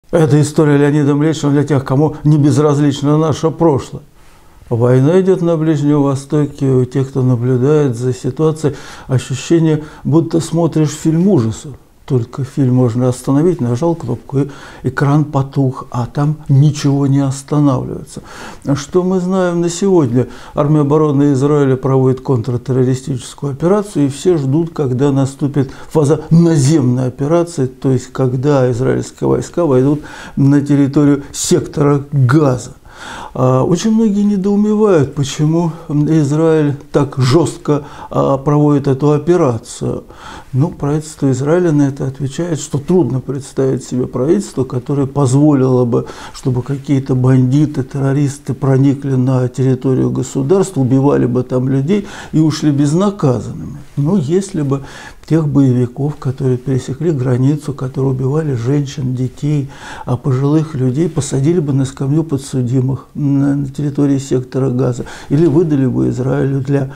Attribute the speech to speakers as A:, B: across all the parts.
A: Это история Леонида Млечного для тех, кому не безразлично наше прошлое. Война идет на Ближнем Востоке, у тех, кто наблюдает за ситуацией, ощущение, будто смотришь фильм ужасов. Только фильм можно остановить, нажал кнопку, и экран потух, а там ничего не останавливается. Что мы знаем на сегодня? Армия обороны Израиля проводит контртеррористическую операцию, и все ждут, когда наступит фаза наземной операции, то есть когда израильские войска войдут на территорию сектора Газа. Очень многие недоумевают, почему Израиль так жестко проводит эту операцию. Ну, правительство Израиля на это отвечает, что трудно представить себе правительство, которое позволило бы, чтобы какие-то бандиты, террористы проникли на территорию государства, убивали бы там людей и ушли безнаказанными. Ну, если бы тех боевиков, которые пересекли границу, которые убивали женщин, детей, пожилых людей, посадили бы на скамью подсудимых на территории сектора Газа или выдали бы Израилю для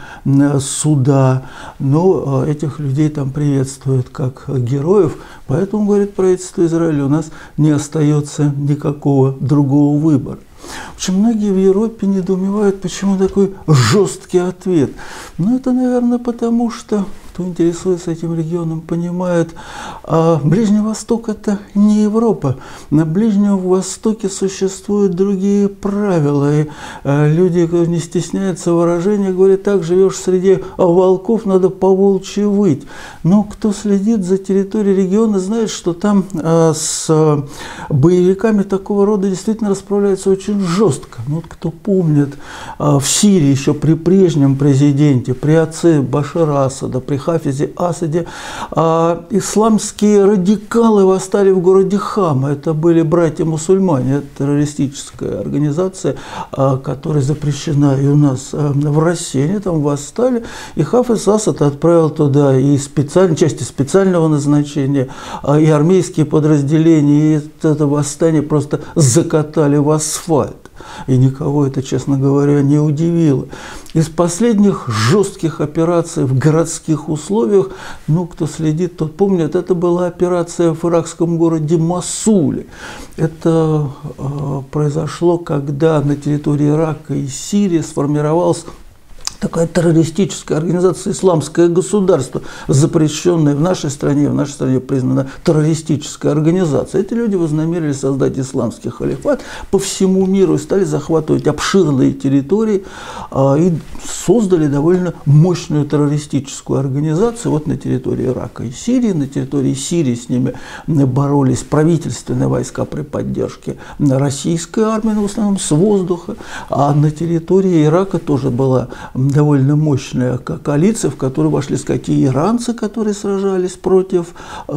A: суда. Но этих людей там приветствуют как героев, поэтому, говорит правительство Израиля, у нас не остается никакого другого выбора. Очень многие в Европе недоумевают, почему такой жесткий ответ. Ну, это, наверное, потому что кто интересуется этим регионом, понимает, Ближний Восток – это не Европа. На Ближнем Востоке существуют другие правила. И люди, кто не стесняются выражения, говорят, так живешь среди волков, надо по-волчьи выть. Но кто следит за территорией региона, знает, что там с боевиками такого рода действительно расправляются очень жестко. Ну, вот кто помнит, в Сирии еще при прежнем президенте, при отце Башара Асада, при Хафизе Асаде, исламские радикалы восстали в городе Хама. Это были братья-мусульмане, это террористическая организация, которая запрещена и у нас в России. Они там восстали, и Хафиз Асад отправил туда и части специального назначения, и армейские подразделения, и это восстание просто закатали в асфальт. И никого это, честно говоря, не удивило. Из последних жестких операций в городских условиях, ну, кто следит, тот помнит, это была операция в иракском городе Мосуле. Это произошло, когда на территории Ирака и Сирии сформировалась такая террористическая организация «Исламское государство», запрещенная в нашей стране признана террористическая организация. Эти люди вознамерились создать исламский халифат по всему миру и стали захватывать обширные территории и создали довольно мощную террористическую организацию. Вот на территории Ирака и Сирии, на территории Сирии с ними боролись правительственные войска при поддержке российской армии, в основном с воздуха, а на территории Ирака тоже была довольно мощная коалиция, в которую вошли такие иранцы, которые сражались против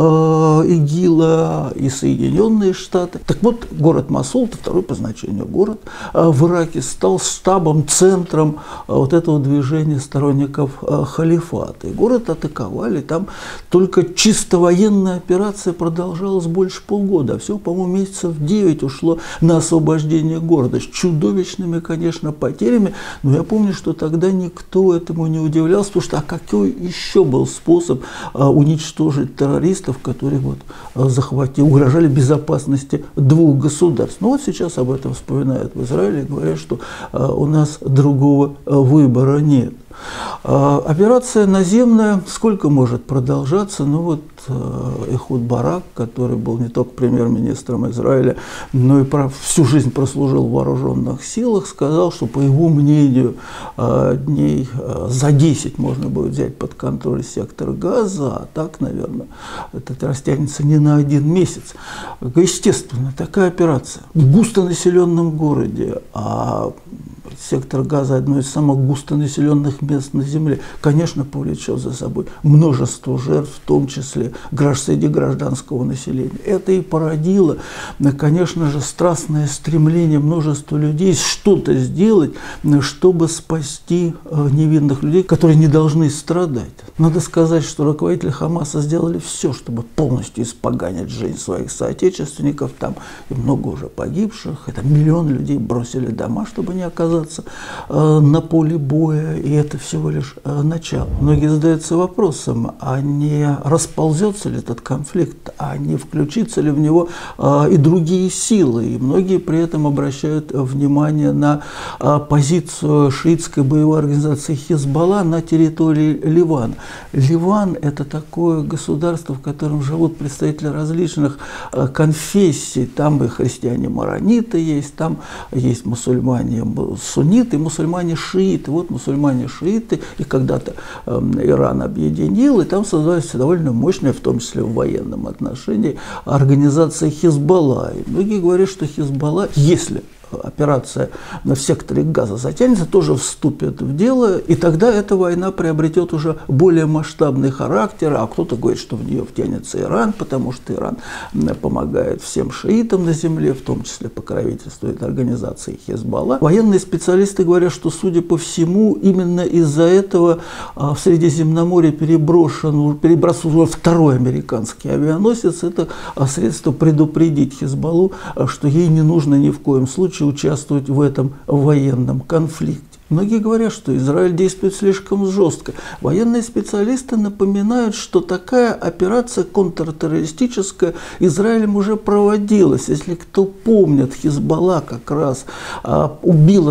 A: ИГИЛа, и Соединенные Штаты. Так вот, город Мосул, это второй по значению город в Ираке, стал штабом, центром вот этого движения сторонников халифата. И город атаковали, там только чисто военная операция продолжалась больше полгода, а всего, по-моему, месяцев 9 ушло на освобождение города, с чудовищными, конечно, потерями, но я помню, что тогда никто этому не удивлялся, потому что какой еще был способ уничтожить террористов, которые вот угрожали безопасности двух государств. Ну вот сейчас об этом вспоминают в Израиле, говорят, что у нас другого выбора нет. Операция наземная сколько может продолжаться? Ну вот Эхуд Барак, который был не только премьер-министром Израиля, но и всю жизнь прослужил в вооруженных силах, сказал, что, по его мнению, дней за 10 можно будет взять под контроль сектор Газа, а так, наверное, это растянется не на 1 месяц. Естественно, такая операция в густонаселенном городе, а сектор Газа – одно из самых густонаселенных мест на Земле, конечно, повлечет за собой множество жертв, в том числе среди гражданского населения. Это и породило, конечно же, страстное стремление множества людей что-то сделать, чтобы спасти невинных людей, которые не должны страдать. Надо сказать, что руководители Хамаса сделали все, чтобы полностью испоганить жизнь своих соотечественников. Там и много уже погибших, это миллионы людей бросили дома, чтобы не оказаться оказаться на поле боя, и это всего лишь начало. Многие задаются вопросом, а не расползется ли этот конфликт, а не включится ли в него и другие силы. И многие при этом обращают внимание на позицию шиитской боевой организации Хизбалла на территории Ливана. Ливан – это такое государство, в котором живут представители различных конфессий. Там и христиане-марониты есть, там есть мусульмане-сунниты, мусульмане-шииты. Вот мусульмане-шииты, и когда-то Иран объединил, и там создалась довольно мощная, в том числе в военном отношении, организация Хизбалла. И многие говорят, что Хизбалла, если операция в секторе Газа затянется, тоже вступит в дело, и тогда эта война приобретет уже более масштабный характер, а кто-то говорит, что в нее втянется Иран, потому что Иран помогает всем шиитам на земле, в том числе покровительствует организации Хизбалла. Военные специалисты говорят, что, судя по всему, именно из-за этого в Средиземноморье перебрасывался уже второй американский авианосец. Это средство предупредить Хизбаллу, что ей не нужно ни в коем случае участвовать в этом военном конфликте. Многие говорят, что Израиль действует слишком жестко. Военные специалисты напоминают, что такая операция контртеррористическая Израилем уже проводилась. Если кто помнит, Хизбалла как раз убила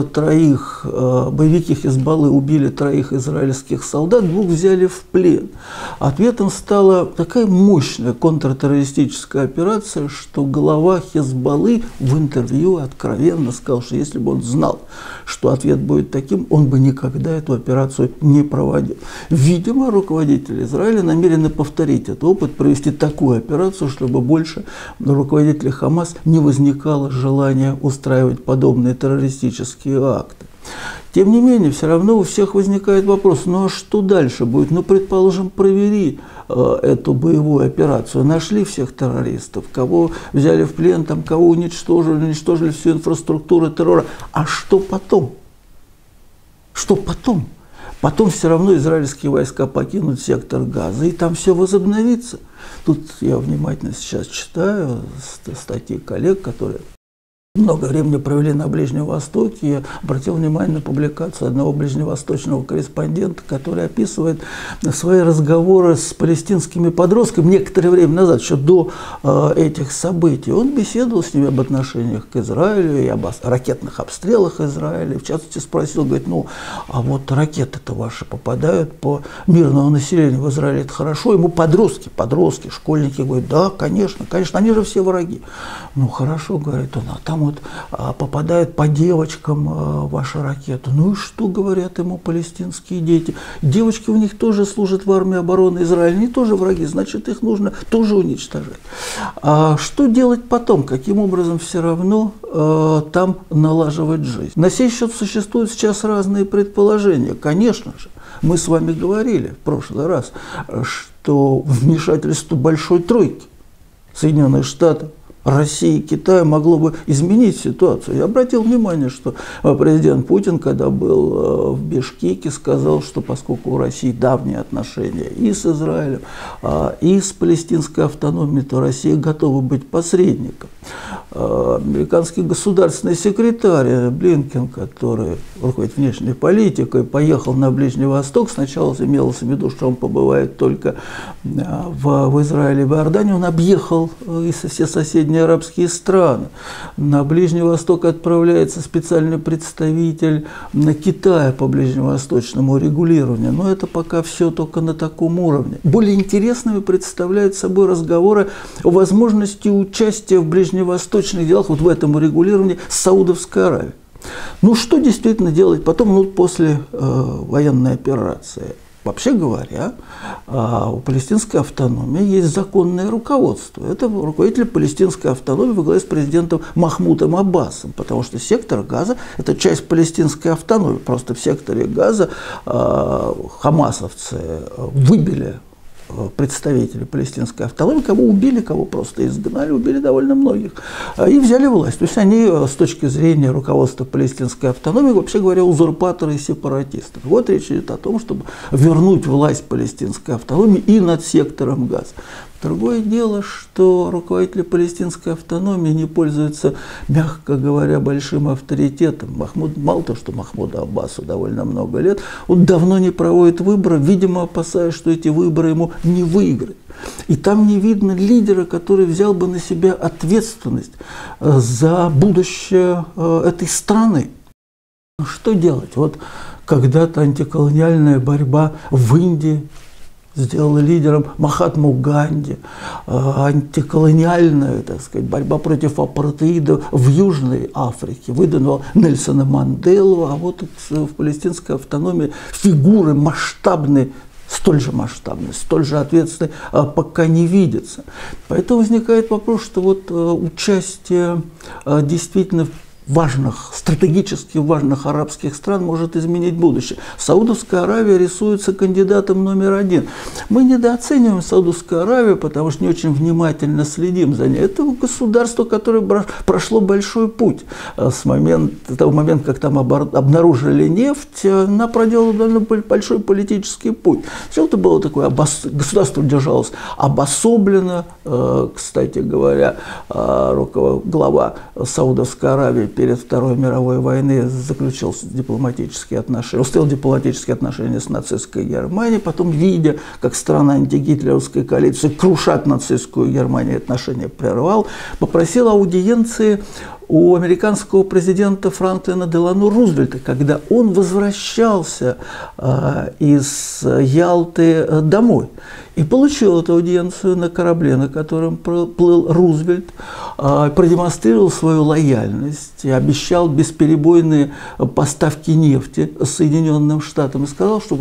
A: боевики Хизбаллы убили 3 израильских солдат, 2 взяли в плен. Ответом стала такая мощная контртеррористическая операция, что глава Хизбаллы в интервью откровенно сказал, что если бы он знал, что ответ будет таким, он бы никогда эту операцию не проводил. Видимо, руководители Израиля намерены повторить этот опыт, провести такую операцию, чтобы больше руководителей Хамас не возникало желания устраивать подобные террористические акты. Тем не менее, все равно у всех возникает вопрос, ну а что дальше будет? Ну, предположим, провели эту боевую операцию, нашли всех террористов, кого взяли в плен, там, кого уничтожили всю инфраструктуру террора. А что потом? Что потом? Потом все равно израильские войска покинут сектор Газа, и там все возобновится. Тут я внимательно сейчас читаю статьи коллег, которые много времени провели на Ближнем Востоке. Я обратил внимание на публикацию одного ближневосточного корреспондента, который описывает свои разговоры с палестинскими подростками некоторое время назад, еще до этих событий. Он беседовал с ними об отношениях к Израилю и об ракетных обстрелах Израиля. В частности, спросил, говорит, ну, а вот ракеты-то ваши попадают по мирному населению в Израиле, это хорошо? Ему подростки, школьники говорят, да, конечно, они же все враги. Ну, хорошо, говорит он, а там вот попадают по девочкам ваши ракеты. Ну и что говорят ему палестинские дети? Девочки у них тоже служат в армии обороны Израиля, они тоже враги, значит, их нужно тоже уничтожать. А что делать потом? Каким образом все равно там налаживать жизнь? На сей счет существуют сейчас разные предположения. Конечно же, мы с вами говорили в прошлый раз, что вмешательство Большой Тройки Соединенных Штатов, России и Китая могло бы изменить ситуацию. Я обратил внимание, что президент Путин, когда был в Бишкеке, сказал, что поскольку у России давние отношения и с Израилем, и с палестинской автономией, то Россия готова быть посредником. Американский государственный секретарь Блинкен, который руководит внешней политикой, поехал на Ближний Восток. Сначала имелось в виду, что он побывает только в Израиле и в Иордании. Он объехал все соседние арабские страны. На Ближний Восток отправляется специальный представитель Китая по ближневосточному регулированию. Но это пока все только на таком уровне. Более интересными представляют собой разговоры о возможности участия в ближневосточных делах, вот в этом регулировании, с Саудовской Аравией. Ну, что действительно делать потом, ну, после военной операции? Вообще говоря, у палестинской автономии есть законное руководство. Это руководитель палестинской автономии во главе с президентом Махмудом Аббасом, потому что сектор Газа – это часть палестинской автономии. Просто в секторе Газа хамасовцы выбили представители палестинской автономии, кого убили, кого просто изгнали, убили довольно многих, и взяли власть. То есть они, с точки зрения руководства палестинской автономии, вообще говоря, узурпаторы и сепаратисты. Вот речь идет о том, чтобы вернуть власть палестинской автономии и над сектором Газа. Другое дело, что руководители палестинской автономии не пользуются, мягко говоря, большим авторитетом. Мало того, что Махмуду Аббасу довольно много лет, он давно не проводит выборы, видимо, опасаясь, что эти выборы ему не выиграть. И там не видно лидера, который взял бы на себя ответственность за будущее этой страны. Что делать? Вот когда-то антиколониальная борьба в Индии сделала лидером Махатму Ганди, антиколониальная, так сказать, борьба против апартеида в Южной Африке выдвинула Нельсона Манделу, а вот в палестинской автономии фигуры масштабные, столь же масштабные, столь же ответственные, пока не видятся. Поэтому возникает вопрос, что вот участие действительно важных, стратегически важных арабских стран может изменить будущее. Саудовская Аравия рисуется кандидатом номер один. Мы недооцениваем Саудовскую Аравию, потому что не очень внимательно следим за ней. Это государство, которое прошло большой путь. С того момента, как там обнаружили нефть, она проделала довольно большой политический путь. Сначала это было такое, государство держалось обособленно. Кстати говоря, глава Саудовской Аравии перед Второй мировой войной заключил дипломатические отношения, установил дипломатические отношения с нацистской Германией, потом, видя, как страна антигитлеровской коалиции крушат нацистскую Германию, отношения прервал, попросил аудиенции у американского президента Франклина Делано Рузвельта, когда он возвращался из Ялты домой. И получил эту аудиенцию на корабле, на котором плыл Рузвельт, продемонстрировал свою лояльность, обещал бесперебойные поставки нефти Соединенным Штатам и сказал, что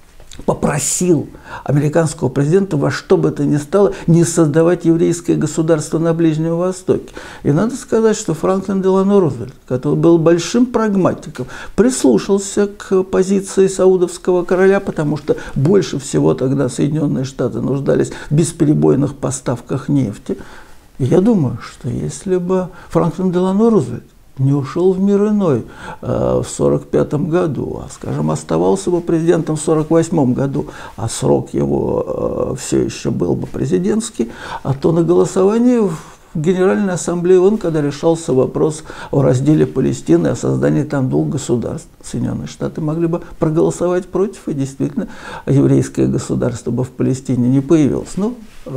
A: попросил американского президента во что бы то ни стало не создавать еврейское государство на Ближнем Востоке. И надо сказать, что Франклин Делано Рузвельт, который был большим прагматиком, прислушался к позиции саудовского короля, потому что больше всего тогда Соединенные Штаты нуждались в бесперебойных поставках нефти. И я думаю, что если бы Франклин Делано Рузвельт не ушел в мир иной в 1945 году, а, скажем, оставался бы президентом в 1948 году, а срок его все еще был бы президентский, то на голосовании в Генеральной Ассамблее ООН, когда решался вопрос о разделе Палестины, о создании там двух государств, Соединенные Штаты могли бы проголосовать против, и действительно еврейское государство бы в Палестине не появилось. Но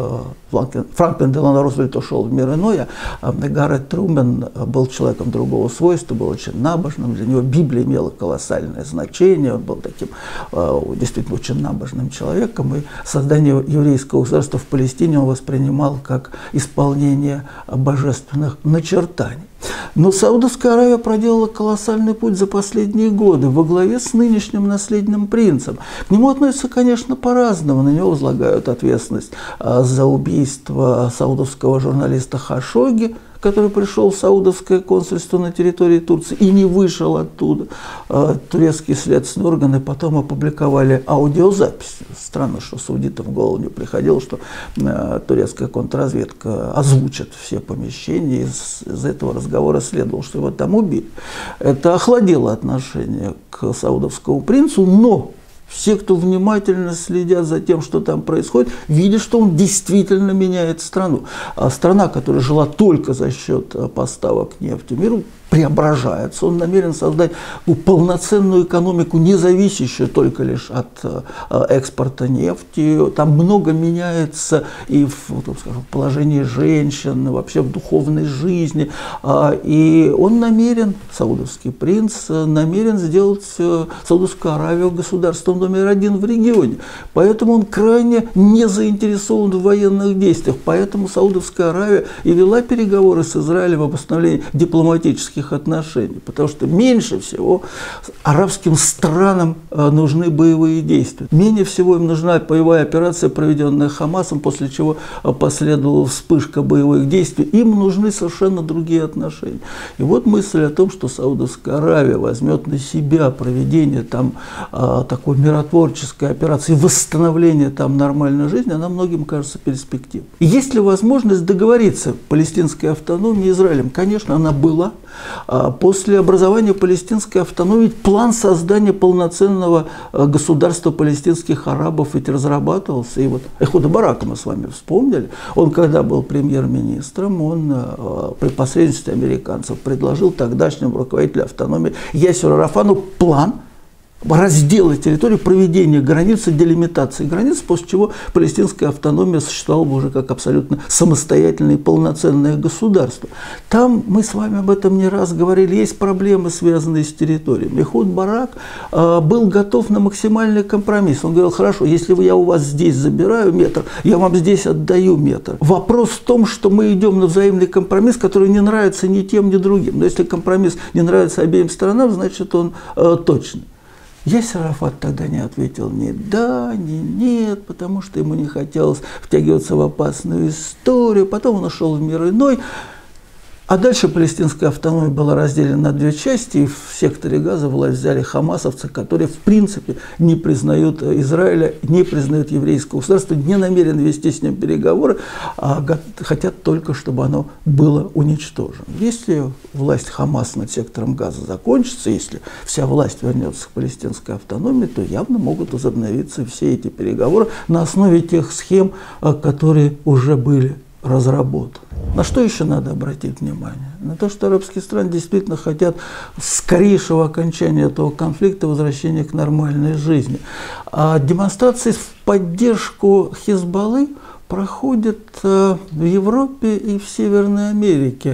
A: Франклин Делано Рузвельт ушел в мир иной, а Гаррет Трумэн был человеком другого свойства, был очень набожным, для него Библия имела колоссальное значение, он был таким действительно очень набожным человеком, и создание еврейского государства в Палестине он воспринимал как исполнение божественных начертаний. Но Саудовская Аравия проделала колоссальный путь за последние годы во главе с нынешним наследным принцем. К нему относятся, конечно, по-разному. На него возлагают ответственность за убийство саудовского журналиста Хашогги, который пришел в саудовское консульство на территории Турции и не вышел оттуда. Турецкие следственные органы потом опубликовали аудиозапись. Странно, что саудитам в голову не приходило, что турецкая контрразведка озвучит все помещения. Из этого разговора следовало, что его там убили. Это охладило отношение к саудовскому принцу, но все, кто внимательно следят за тем, что там происходит, видят, что он действительно меняет страну. А страна, которая жила только за счет поставок нефти миру, преображается. Он намерен создать полноценную экономику, не зависящую только лишь от экспорта нефти. Там много меняется и в положении женщин, и вообще в духовной жизни. И он намерен, саудовский принц, намерен сделать Саудовскую Аравию государством номер один в регионе. Поэтому он крайне не заинтересован в военных действиях. Поэтому Саудовская Аравия и вела переговоры с Израилем об восстановлении дипломатических отношений, потому что меньше всего арабским странам нужны боевые действия. Менее всего им нужна боевая операция, проведенная Хамасом, после чего последовала вспышка боевых действий. Им нужны совершенно другие отношения. И вот мысль о том, что Саудовская Аравия возьмет на себя проведение там такой миротворческой операции, восстановление там нормальной жизни, она многим кажется перспективой. И есть ли возможность договориться палестинской автономии и Израилем? Конечно, она была. После образования палестинской автономии план создания полноценного государства палестинских арабов ведь разрабатывался. И вот Эхуда Барака мы с вами вспомнили. Он, когда был премьер-министром, он при посредничестве американцев предложил тогдашнему руководителю автономии Ясеру Арафату план раздела территории, проведения границы, делимитации границ, после чего палестинская автономия существовала бы уже как абсолютно самостоятельное и полноценное государство. Там, мы с вами об этом не раз говорили, есть проблемы, связанные с территориями. Эхуд Барак был готов на максимальный компромисс. Он говорил: хорошо, если я у вас здесь забираю метр, я вам здесь отдаю метр. Вопрос в том, что мы идем на взаимный компромисс, который не нравится ни тем, ни другим. Но если компромисс не нравится обеим сторонам, значит он точный. Ясер Арафат тогда не ответил ни да, ни нет, потому что ему не хотелось втягиваться в опасную историю. Потом он ушел в мир иной. А дальше палестинская автономия была разделена на две части, и в секторе Газа власть взяли хамасовцы, которые в принципе не признают Израиля, не признают еврейского государства, не намерены вести с ним переговоры, а хотят только, чтобы оно было уничтожено. Если власть Хамас над сектором Газа закончится, если вся власть вернется к палестинской автономии, то явно могут возобновиться все эти переговоры на основе тех схем, которые уже были разработаны. На что еще надо обратить внимание? На то, что арабские страны действительно хотят скорейшего окончания этого конфликта, возвращения к нормальной жизни. А демонстрации в поддержку Хизбаллы проходят в Европе и в Северной Америке.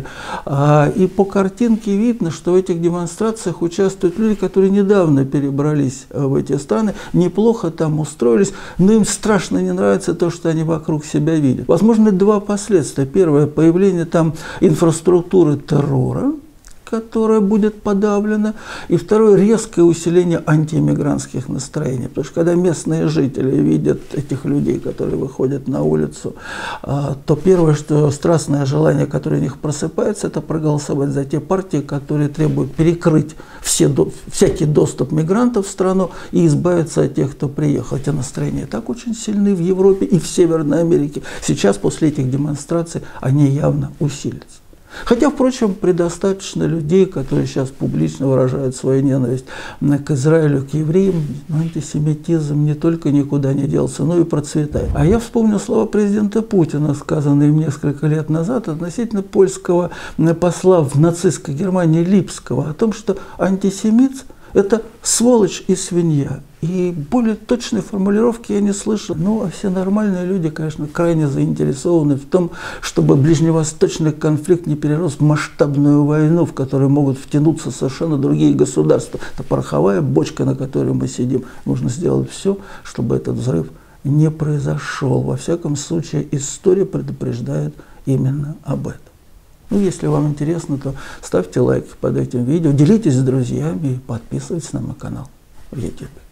A: И по картинке видно, что в этих демонстрациях участвуют люди, которые недавно перебрались в эти страны, неплохо там устроились, но им страшно не нравится то, что они вокруг себя видят. Возможно, два последствия. Первое – появление там инфраструктуры террора, которая будет подавлена, и второе – резкое усиление антииммигрантских настроений. Потому что когда местные жители видят этих людей, которые выходят на улицу, то первое, что страстное желание, которое у них просыпается, это проголосовать за те партии, которые требуют перекрыть всякий доступ мигрантов в страну и избавиться от тех, кто приехал. Эти настроения так очень сильны в Европе и в Северной Америке. Сейчас, после этих демонстраций, они явно усилятся. Хотя, впрочем, предостаточно людей, которые сейчас публично выражают свою ненависть к Израилю, к евреям. Антисемитизм не только никуда не делся, но и процветает. А я вспомнил слова президента Путина, сказанные им несколько лет назад относительно польского посла в нацистской Германии Липского, о том, что антисемит – это сволочь и свинья. И более точной формулировки я не слышал. Ну, а все нормальные люди, конечно, крайне заинтересованы в том, чтобы ближневосточный конфликт не перерос в масштабную войну, в которую могут втянуться совершенно другие государства. Это пороховая бочка, на которой мы сидим. Нужно сделать все, чтобы этот взрыв не произошел. Во всяком случае, история предупреждает именно об этом. Ну, если вам интересно, то ставьте лайки под этим видео, делитесь с друзьями и подписывайтесь на мой канал в YouTube.